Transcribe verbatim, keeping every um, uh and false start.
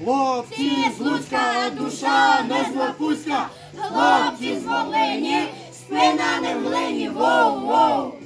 Хлопці з Луцька, душа не злопуська, хлопці з Волині, спина не в глині, воу-воу.